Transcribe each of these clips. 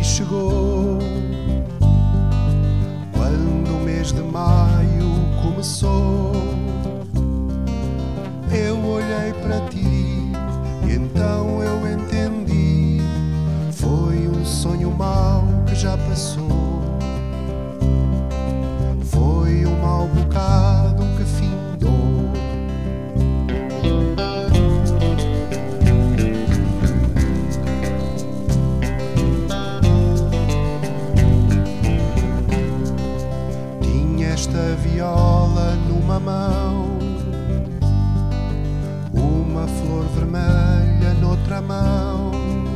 chegou. Quando o mês de maio começou, eu olhei para ti e então eu entendi. Foi um sonho mau que já passou. Foi um mau bocado que findou. Tinha esta viola numa mão, uma flor vermelha noutra mão.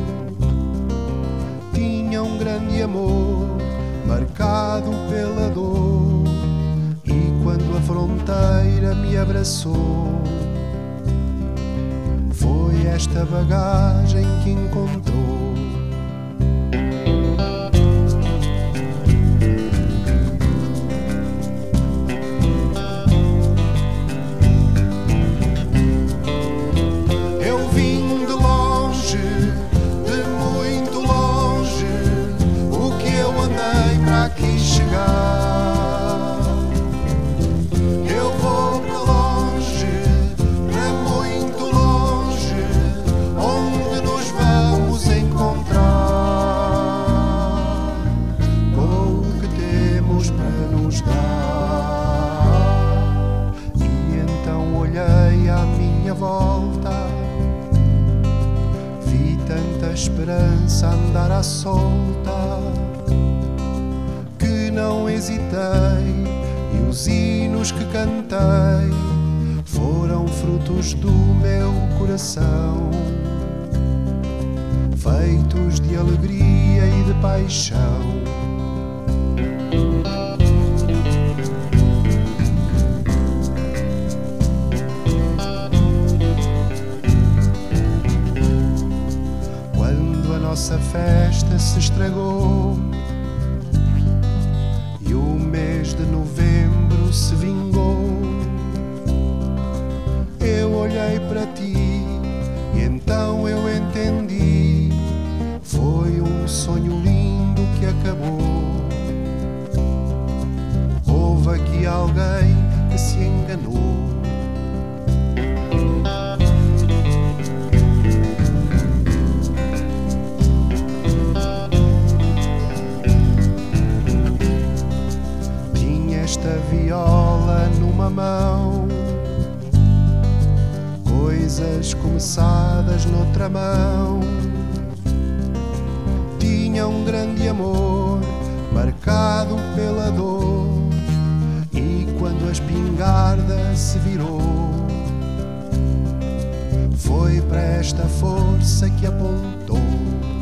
Tinha um grande amor marcado pela dor, e quando a fronteira me abraçou, foi esta bagagem que encontrou. Volta, vi tanta esperança andar à solta que não hesitei, e os hinos que cantei foram frutos do meu coração, feitos de alegria e de paixão. Nossa festa se estragou e o mês de novembro se vingou. Eu olhei para ti e então eu entendi. Foi um sonho lindo que acabou. Houve aqui alguém que se enganou. Esta viola numa mão, coisas começadas noutra mão. Tinha um grande amor marcado pela dor, e quando a espingarda se virou, foi para esta força que apontou.